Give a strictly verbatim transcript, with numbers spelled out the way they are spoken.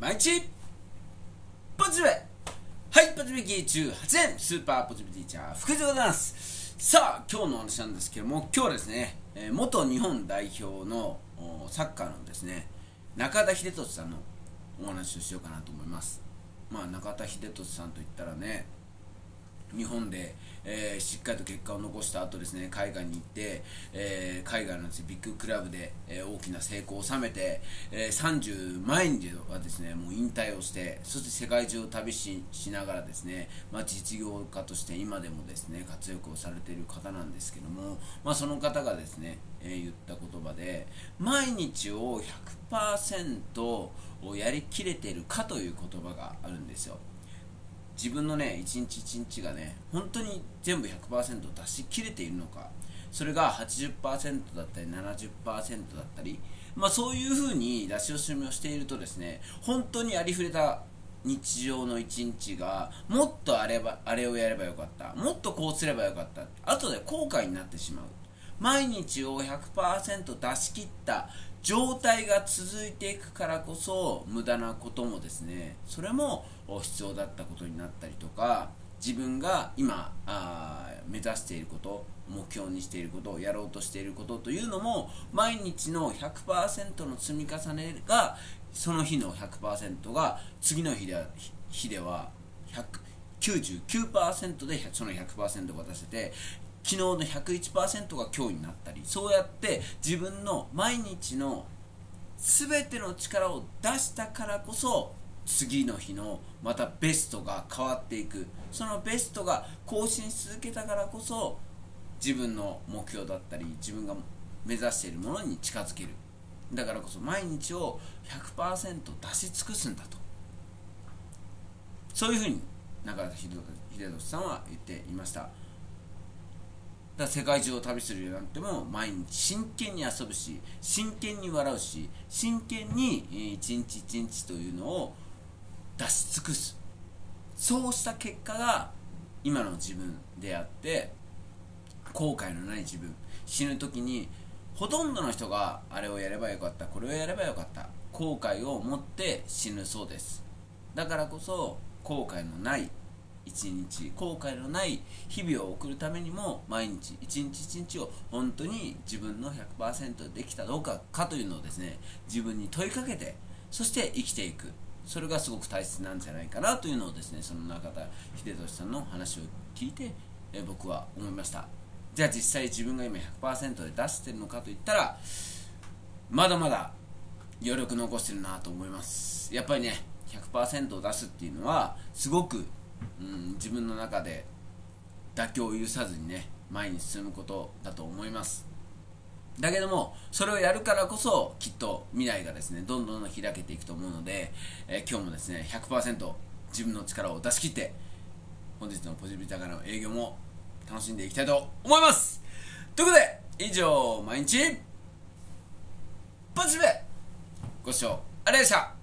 毎日ポジティブ。はい、ポジティビティじゅうはちねんスーパーポジティビティティーチャー福井でございます。さあ、今日のお話なんですけども、今日はですね、えー、元日本代表のサッカーのですね中田英寿さんのお話をしようかなと思います。まあ、中田英寿さんといったらね、日本で、えー、しっかりと結果を残した後ですね、海外に行って、えー、海外のです、ね、ビッグクラブで、えー、大きな成功を収めて、えー、さんじゅうまえにはですね、もう引退をして、そして世界中を旅 し, しながらですね、まあ、実業家として今でもですね活躍をされている方なんですけども、まあ、その方がですね、えー、言った言葉で、毎日を ひゃくパーセント やりきれているかという言葉があるんですよ。自分のね一日一日がね本当に全部 ひゃくパーセント 出し切れているのか、それが はちじゅっパーセント だったり ななじゅっパーセント だったり、まあ、そういう風に出し惜しみをしているとですね、本当にありふれた日常の一日がもっとあればあれをやればよかった、もっとこうすればよかった、後で後悔になってしまう。毎日を ひゃくパーセント 出し切った状態が続いていくからこそ、無駄なこともですね、それも必要だったことになったりとか、自分が今あ目指していること、目標にしていること、やろうとしていることというのも、毎日の ひゃくパーセント の積み重ねが、その日の ひゃくパーセント が次の日では、日ではきゅうじゅうきゅうパーセント でその ひゃくパーセント が出せて、昨日の ひゃくいちパーセント が今日になったり、そうやって自分の毎日の全ての力を出したからこそ、次の日のまたベストが変わっていく。そのベストが更新し続けたからこそ、自分の目標だったり自分が目指しているものに近づける。だからこそ毎日を ひゃくパーセント 出し尽くすんだと、そういうふうに中田英寿さんは言っていました。だから世界中を旅するようになっても、毎日真剣に遊ぶし、真剣に笑うし、真剣に一日一日というのを出し尽くす。そうした結果が今の自分であって、後悔のない自分。死ぬ時にほとんどの人があれをやればよかった、これをやればよかった、後悔を持って死ぬそうです。だからこそ後悔のない一日、後悔のない日々を送るためにも、毎日一日一日を本当に自分の ひゃくパーセント できたどうかかというのをですね、自分に問いかけて、そして生きていく。それがすごく大切なんじゃないかなというのをですね、その中田英寿さんの話を聞いて、え僕は思いました。じゃあ実際自分が今 ひゃくパーセント で出してるのかといったら、まだまだ余力残してるなと思います。やっぱりね ひゃくパーセント を出すっていうのはすごくうん、自分の中で妥協を許さずにね、前に進むことだと思います。だけどもそれをやるからこそ、きっと未来がですねどんどん開けていくと思うので、えー、今日もですね ひゃくパーセント 自分の力を出し切って、本日のポジティブタカの営業も楽しんでいきたいと思います。ということで、以上毎日ポジティブ、ご視聴ありがとうございました。